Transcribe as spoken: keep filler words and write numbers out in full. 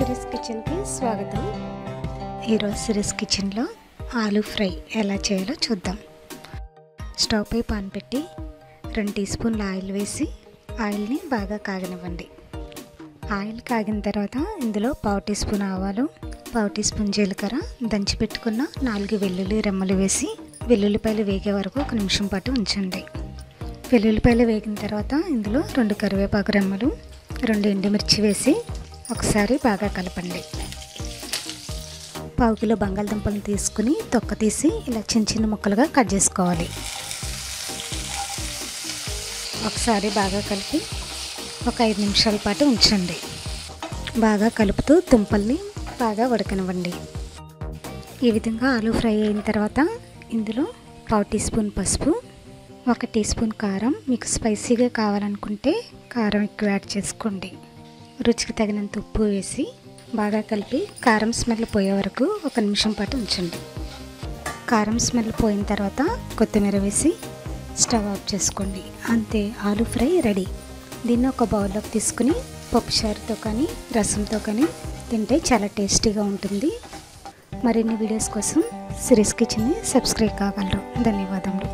Series కిచెన్కి స్వాగతం. ఈరోజు సిరీస్ కిచెన్లో ఆలూ ఫ్రై ఎలా చేయాలో చూద్దాం. స్టవ్ పై పాన్ పెట్టి రెండు టీ స్పూన్ల ఆయిల్ వేసి ఆయిల్ని బాగా కాగనివ్వండి. ఆయిల్ కాగిన తర్వాత ఇందులో పావు టీ స్పూన్ ఆవాలు, పావు టీ స్పూన్ జీలకర్ర, దంచి పెట్టుకున్న నాలుగు వెల్లుల్లి రెమ్మలు వేసి వెల్లుల్లిపాయలు వేగే వరకు ఒక నిమిషం పాటు ఉంచండి. వెల్లుల్లిపాయలు వేగిన తర్వాత ఇందులో రెండు కరివేపాకు రెమ్మలు, రెండు ఎండుమిర్చి వేసి ఒకసారి బాగా కలపండి. పావు కిలో బంగాళదుంపలను తీసుకుని తొక్క తీసి ఇలా చిన్న చిన్న ముక్కలుగా కట్ చేసుకోవాలి. ఒకసారి బాగా కలిపి ఒక ఐదు నిమిషాల పాటు ఉంచండి. బాగా కలుపుతూ దుంపల్ని బాగా ఉడకనివ్వండి. ఈ విధంగా ఆలూ ఫ్రై అయిన తర్వాత ఇందులో పావు టీ స్పూన్ పసుపు, ఒక టీ స్పూన్ కారం, మీకు స్పైసీగా కావాలనుకుంటే కారం ఎక్కువ యాడ్ చేసుకోండి. రుచికి తగినంత ఉప్పు వేసి బాగా కలిపి కారం స్మెల్ పోయే వరకు ఒక నిమిషం పాటు ఉంచండి. కారం స్మెల్ పోయిన తర్వాత కొత్తిమీర వేసి స్టవ్ ఆఫ్ చేసుకోండి. అంతే, ఆలూ ఫ్రై రెడీ. దీన్ని ఒక బౌల్లోకి తీసుకుని పప్పుచారుతో కానీ రసంతో కానీ తింటే చాలా టేస్టీగా ఉంటుంది. మరిన్ని వీడియోస్ కోసం సిరీస్ కిచెన్ని సబ్స్క్రైబ్ కాగలరు. ధన్యవాదములు.